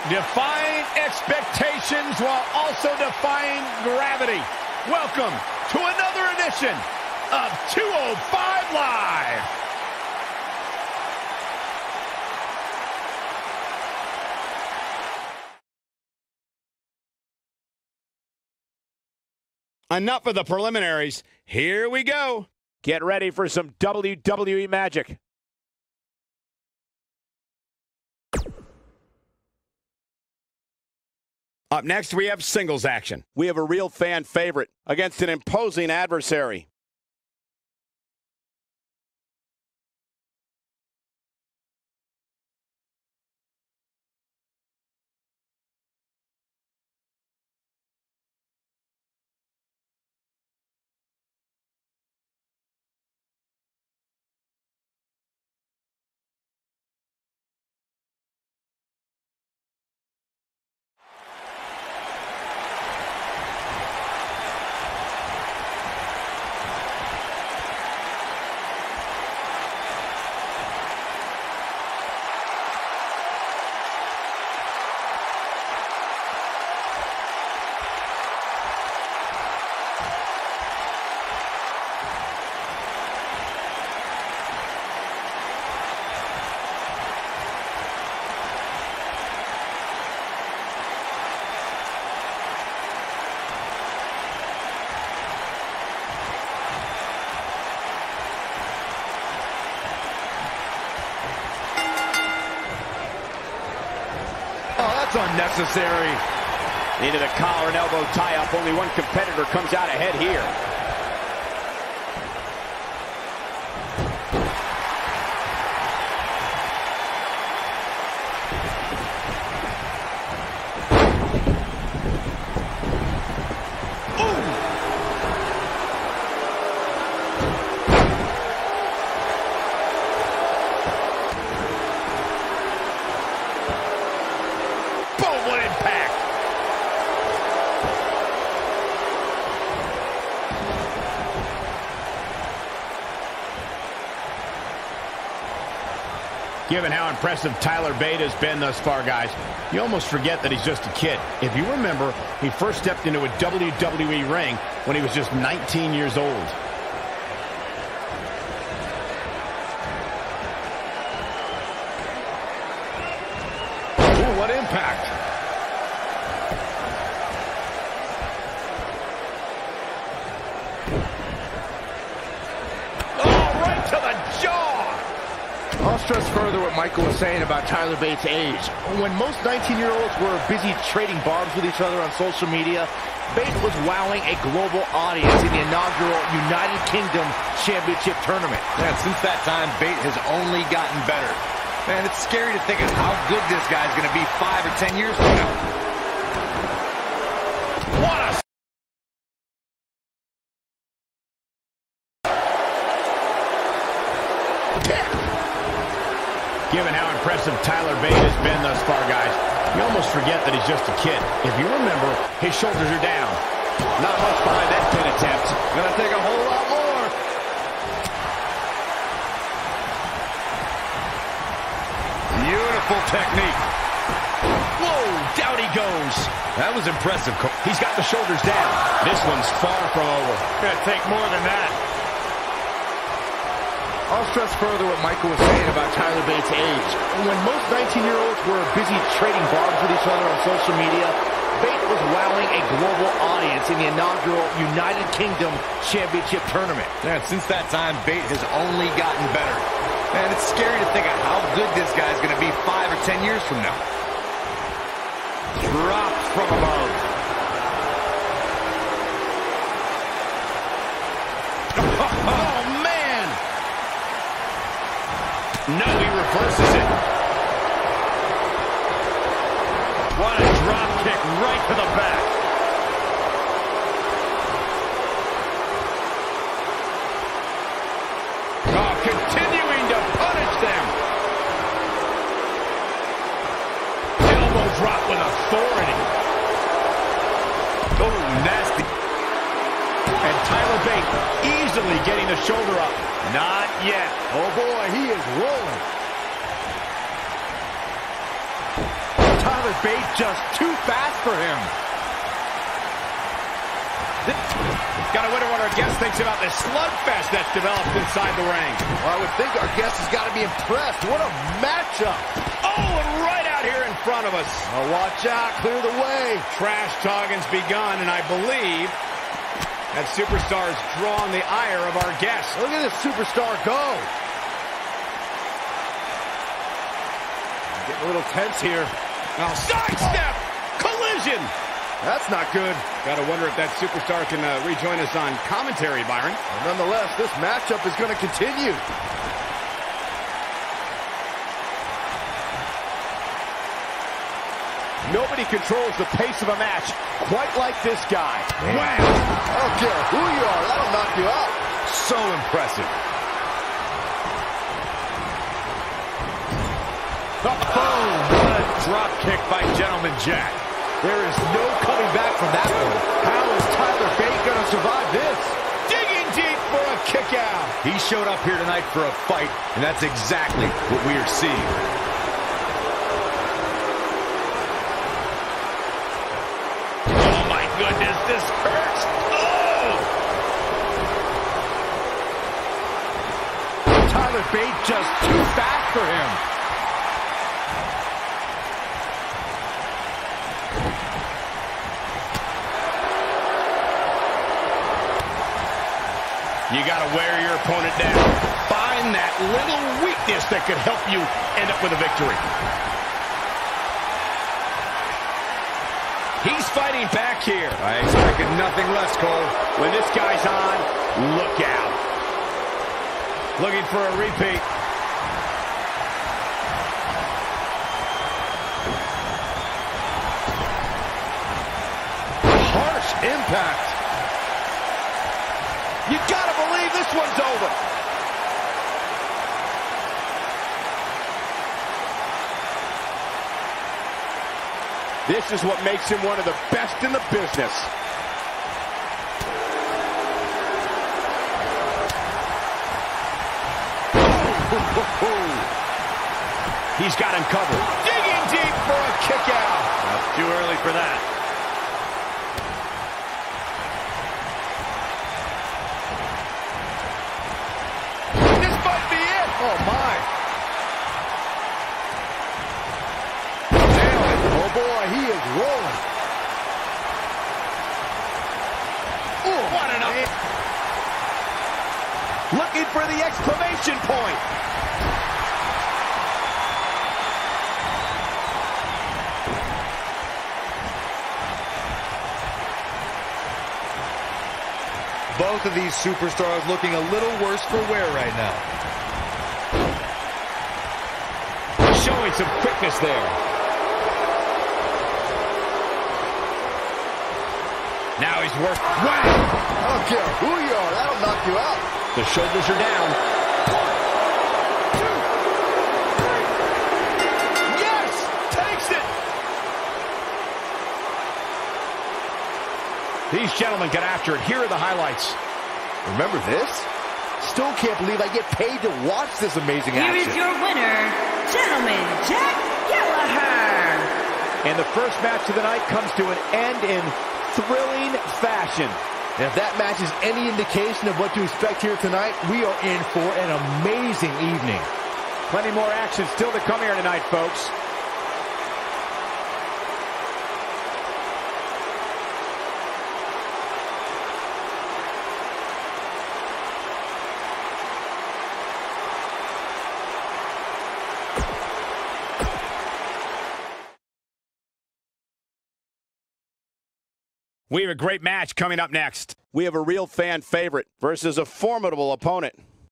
Defying expectations while also defying gravity. Welcome to another edition of 205 Live. Enough of the preliminaries. Here we go. Get ready for some WWE magic. Up next, we have singles action. We have a real fan favorite against an imposing adversary. Unnecessary. Into the collar and elbow tie-up. Only one competitor comes out ahead here. Given how impressive Tyler Bate has been thus far, guys, you almost forget that he's just a kid. If you remember, he first stepped into a WWE ring when he was just 19 years old. Ooh, what impact! Oh, right to the jaw! I'll stress further what Michael was saying about Tyler Bates' age. When most 19-year-olds were busy trading bombs with each other on social media, Bates was wowing a global audience in the inaugural United Kingdom Championship Tournament. And since that time, Bates has only gotten better. Man, it's scary to think of how good this guy's going to be 5 or 10 years from now. What a... Given how impressive Tyler Bate has been thus far, guys, you almost forget that he's just a kid. If you remember, his shoulders are down. Not much behind that pin attempt. Gonna take a whole lot more. Beautiful technique. Whoa, down he goes. That was impressive. He's got the shoulders down. This one's far from over. Gonna take more than that. I'll stress further what Michael was saying about Tyler Bates' age. When most 19-year-olds were busy trading bombs with each other on social media, Bates was wowing a global audience in the inaugural United Kingdom Championship Tournament. And since that time, Bates has only gotten better. Man, it's scary to think of how good this guy's going to be 5 or 10 years from now. Dropped from above. Oh, man! No, he reverses it. What a drop kick right to the back. Oh, continuing to punish them. Elbow drop with authority. Oh, nasty. And Tyler Bate easily getting the shoulder up. Not yet. Oh, boy, he is rolling. Tyler Tyler Bate just too fast for him. Gotta wonder what our guest thinks about this slugfest that's developed inside the ring. Well, I would think our guest has got to be impressed. What a matchup. Oh, and right out here in front of us. Oh, watch out. Clear the way. Trash talking's begun, and I believe that superstar's drawn the ire of our guest. Look at this superstar go. Getting a little tense here. Now, sidestep! Collision! That's not good. Gotta wonder if that superstar can rejoin us on commentary, Byron. Well, nonetheless, this matchup is going to continue. Nobody controls the pace of a match quite like this guy. Wow! I don't care who you are, that'll knock you out. So impressive. Boom! What a drop kick by Gentleman Jack. There is no coming back from that one. How is Tyler Bate going to survive this? Digging deep for a kick out. He showed up here tonight for a fight, and that's exactly what we are seeing. Oh my goodness, this hurts. Oh! Tyler Bate just too fast for him. You got to wear your opponent down. Find that little weakness that could help you end up with a victory. He's fighting back here. I expected nothing less, Cole. When this guy's on, look out. Looking for a repeat. Harsh impact. You gotta believe this one's over. This is what makes him one of the best in the business. He's got him covered. Digging deep for a kick out. That's too early for that. Oh, my. Oh, boy, he is rolling. Ooh, what an up. Looking for the exclamation point. Both of these superstars looking a little worse for wear right now. Showing some quickness there. Now he's worked. Wow! I don't care who you are, that'll knock you out. The shoulders are down. 1, 2, 3. Yes! Takes it! These gentlemen get after it. Here are the highlights. Remember this? Still can't believe I get paid to watch this amazing action. Here is your winner, Gentleman Jack Gallagher. And the first match of the night comes to an end in thrilling fashion. And if that match is any indication of what to expect here tonight, we are in for an amazing evening. Plenty more action still to come here tonight, folks. We have a great match coming up next. We have a real fan favorite versus a formidable opponent.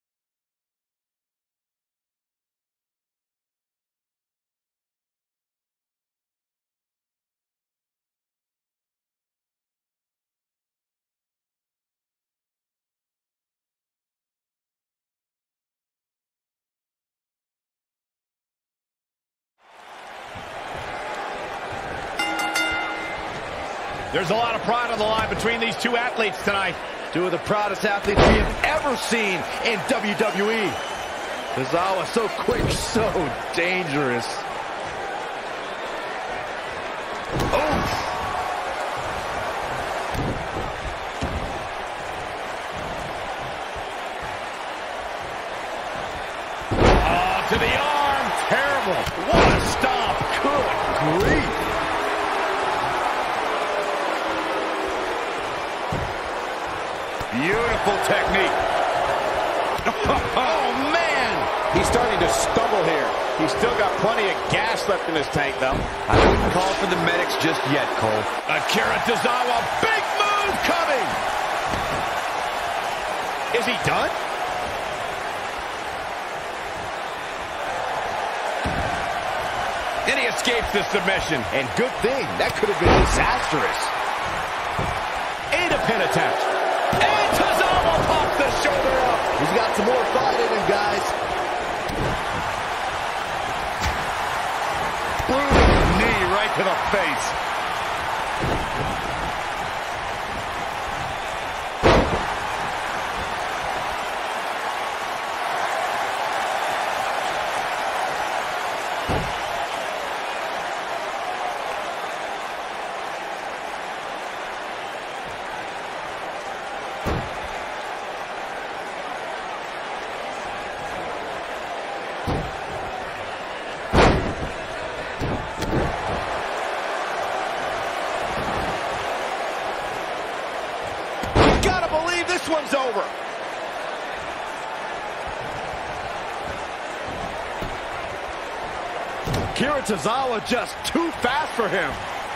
There's a lot of pride on the line between these two athletes tonight. Two of the proudest athletes we have ever seen in WWE. Tozawa so quick, so dangerous. To the arm. Terrible. What a stop. Good grief. Beautiful technique. Oh, man. He's starting to stumble here. He's still got plenty of gas left in his tank, though. I wouldn't call for the medics just yet, Cole. Akira Tozawa, big move coming. Is he done? And he escapes the submission. And good thing. That could have been disastrous. And a pin attempt. And Tozawa pops the shoulder up. He's got some more fight in him, guys. Brutal knee right to the face. This one's over. Akira Tozawa just too fast for him.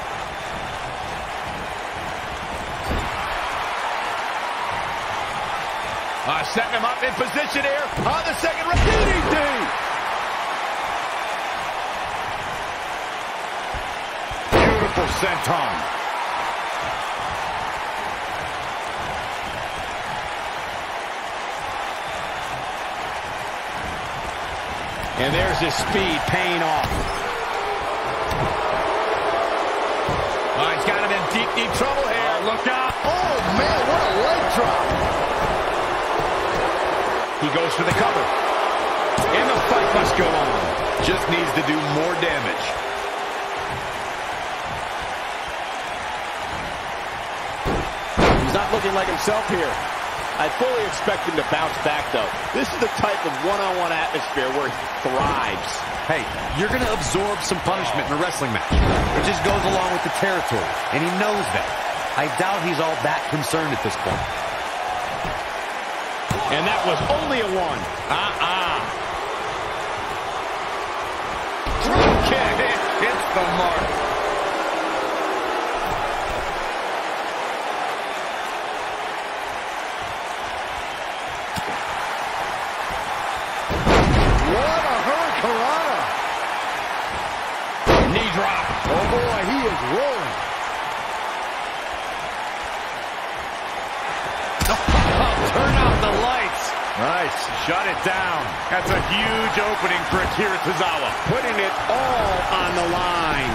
Setting him up in position here on the second round. DDT. Beautiful senton. And there's his speed paying off. Oh, he's got him in deep, deep trouble here. Look out. Oh, man, what a leg drop. He goes for the cover. And the fight must go on. Just needs to do more damage. He's not looking like himself here. I fully expect him to bounce back, though. This is the type of one-on-one atmosphere where he thrives. Hey, you're going to absorb some punishment in a wrestling match. It just goes along with the territory, and he knows that. I doubt he's all that concerned at this point. And that was only a one. Drop kick. It hits the mark. Oh, boy, he is rolling. Turn out the lights. Nice. Shut it down. That's a huge opening for Akira Tozawa. Putting it all on the line.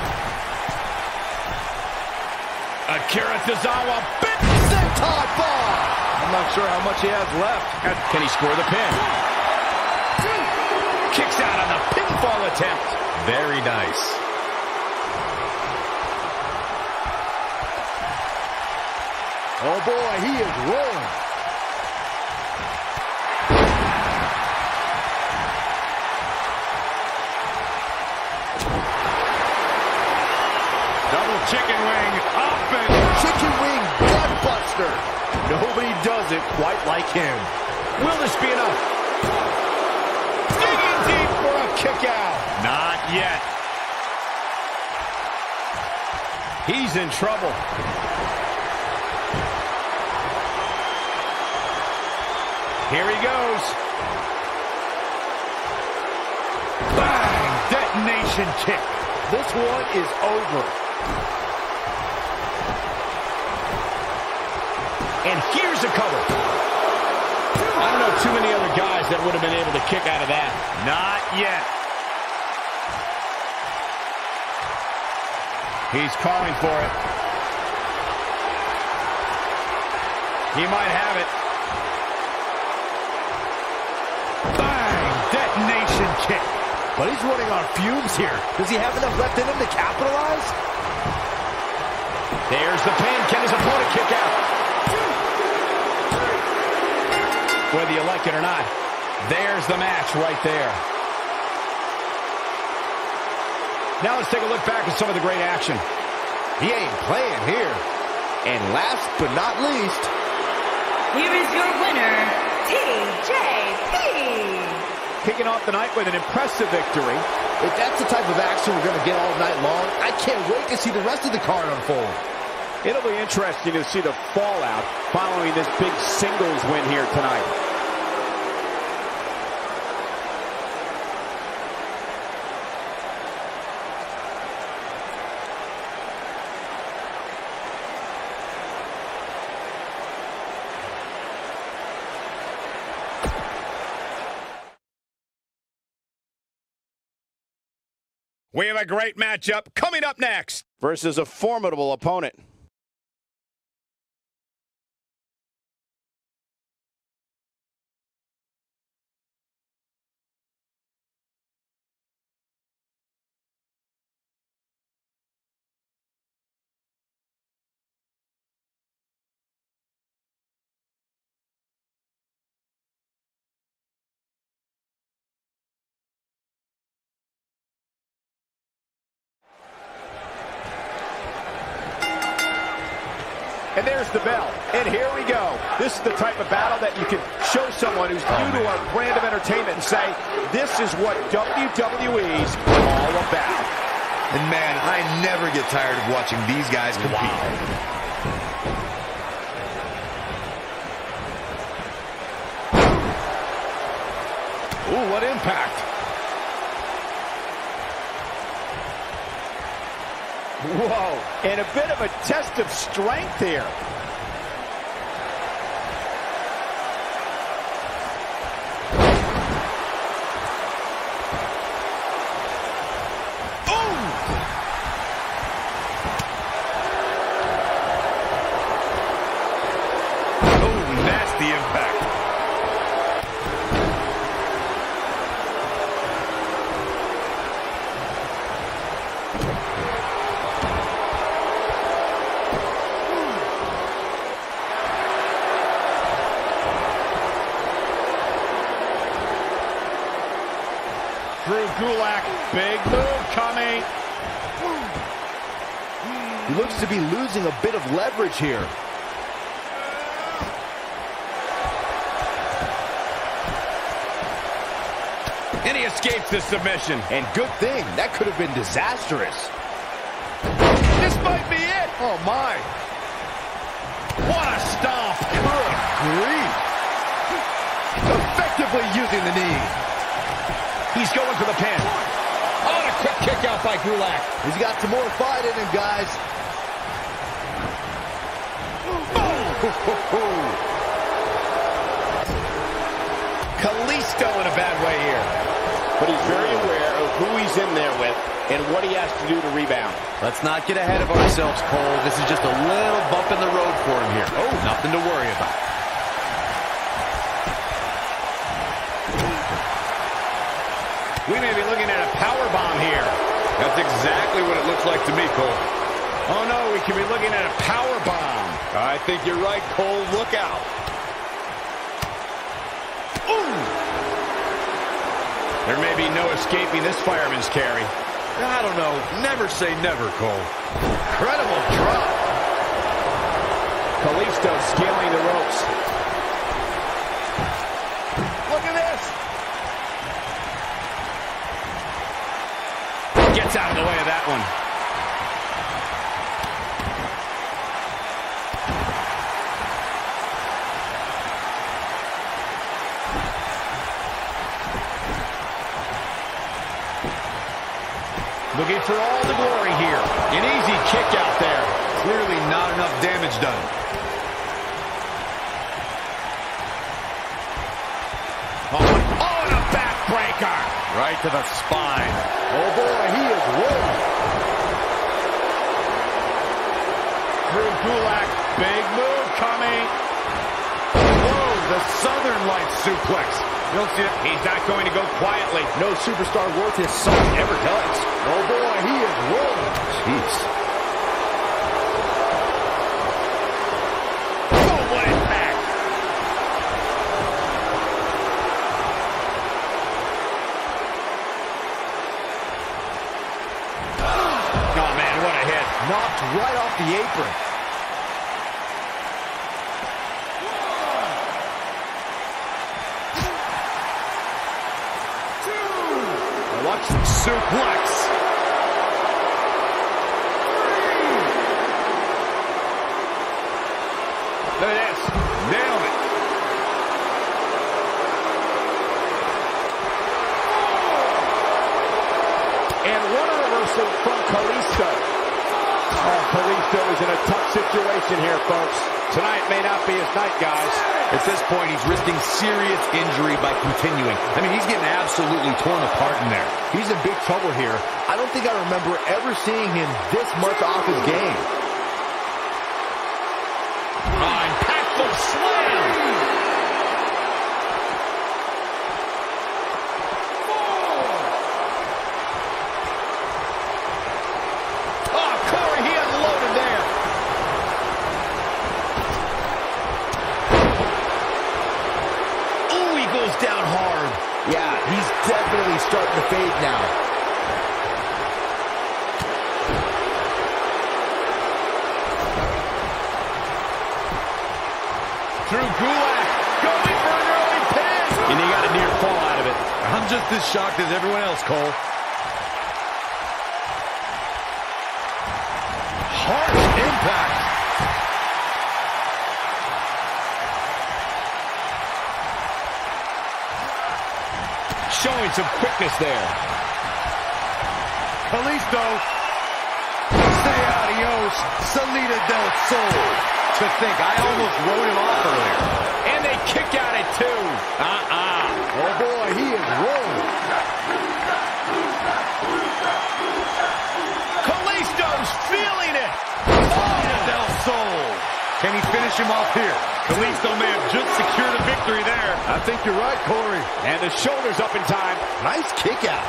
Akira Tozawa, big Senton bar. I'm not sure how much he has left. Can he score the pin? Kicks out on the pinfall attempt. Very nice. Oh, boy, he is rolling. Double chicken wing up and Chicken wing gutbuster. Nobody does it quite like him. Will this be enough? Digging deep for a kick out. not yet. He's in trouble. Here he goes. Bang! Detonation kick. This one is over. And here's a cover. I don't know too many other guys that would have been able to kick out of that. Not yet. He's calling for it. He might have it. Bang! Detonation kick. But he's running on fumes here. Does he have enough left in him to capitalize? There's the pin. Can his opponent kick out? Whether you like it or not, there's the match right there. Now let's take a look back at some of the great action. He ain't playing here. And last but not least, Here is your winner, TJP. Kicking off the night with an impressive victory. if that's the type of action we're going to get all night long, I can't wait to see the rest of the card unfold. It'll be interesting to see the fallout following this big singles win here tonight. We have a great matchup coming up next. Versus a formidable opponent. And there's the bell. And here we go. This is the type of battle that you can show someone who's new to our brand of entertainment and say, this is what WWE's all about. And man, I never get tired of watching these guys compete. Ooh, what impact. Whoa, and a bit of a test of strength here. Oh, nasty impact. Drew Gulak, big move coming. He looks to be losing a bit of leverage here. And he escapes the submission. And good thing, that could have been disastrous. This might be it. Oh my. What a stomp. Good grief. Effectively using the knee. He's going for the pin. Oh, and a quick kick out by Gulak. He's got some more fight in him, guys. Kalisto in a bad way here. But he's very aware of who he's in there with and what he has to do to rebound. Let's not get ahead of ourselves, Cole. This is just a little bump in the road for him here. Oh, nothing to worry about. We may be looking at a powerbomb here. That's exactly what it looks like to me, Cole. Oh, no, we could be looking at a powerbomb. I think you're right, Cole. Look out. Ooh! There may be no escaping this fireman's carry. I don't know. Never say never, Cole. Incredible drop. Kalisto scaling the ropes. Look at this. Gets out of the way of that one. Looking for all the glory here. An easy kick out there. Clearly not enough damage done. Oh, and a backbreaker. Right to the spine. Oh boy, he is rolling. Drew Gulak, big move coming. Whoa, the Southern Lights suplex. You don't see it. He's not going to go quietly. No superstar worth his salt ever does. Oh boy, he is rolling. Jeez. knocked right off the apron. Watch the suplex. Look at this. Nailed it. And what a reversal from Kalisto. Oh, Kalisto is in a tough situation here, folks. Tonight may not be his night, guys. At this point, he's risking serious injury by continuing. I mean, he's getting absolutely torn apart in there. He's in big trouble here. I don't think I remember ever seeing him this much off his game. Impactful slam. Oh, Corey, he unloaded there. Ooh, he goes down hard. Yeah, he's definitely starting to fade now. Drew Gulak going for an early pin. And he got a near fall out of it. I'm just as shocked as everyone else, Cole. Harsh impact. Showing some quickness there. Kalisto. Say adios, Salida del Sol. To think, I almost wrote him off earlier. And they kick out at 2. Oh boy, he is rolling. Kalisto's feeling it. Salida del Sol. Can he finish him off here? Kalisto may have just secured a victory there. I think you're right, Corey. And the shoulders up in time. Nice kick out.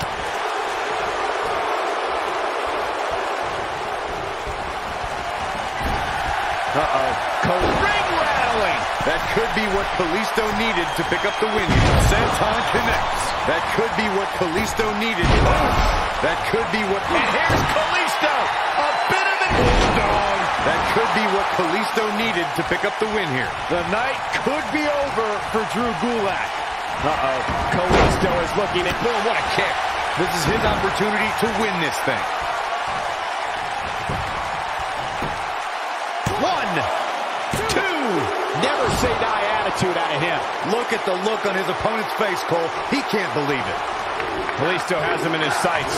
Ring rattling. That could be what Kalisto needed to pick up the win here. Senton connects. That could be what Kalisto needed. Oh, that could be what... And here's Kalisto. A bit of an bulldog. That could be what Kalisto needed to pick up the win here. The night could be over for Drew Gulak. Kalisto is looking at... Boom, what a kick. This is his opportunity to win this thing. 1, 2. Never say die attitude out of him. Look at the look on his opponent's face, Cole. He can't believe it. Kalisto has him in his sights.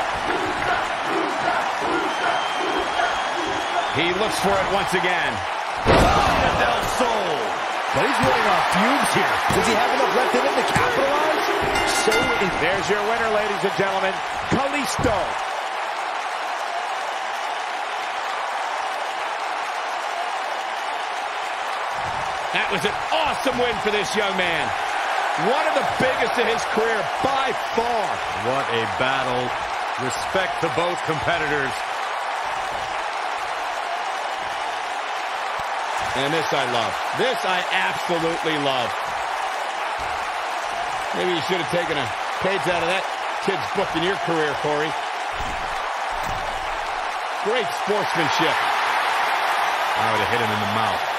He looks for it once again. Del Sol. But he's running on fumes here. Does he have enough left in him to capitalize? There's your winner, ladies and gentlemen, Kalisto. That was an awesome win for this young man. One of the biggest in his career by far. What a battle. Respect to both competitors. And this I love. This I absolutely love. Maybe you should have taken a page out of that kid's book in your career, Corey. Great sportsmanship. I would have hit him in the mouth.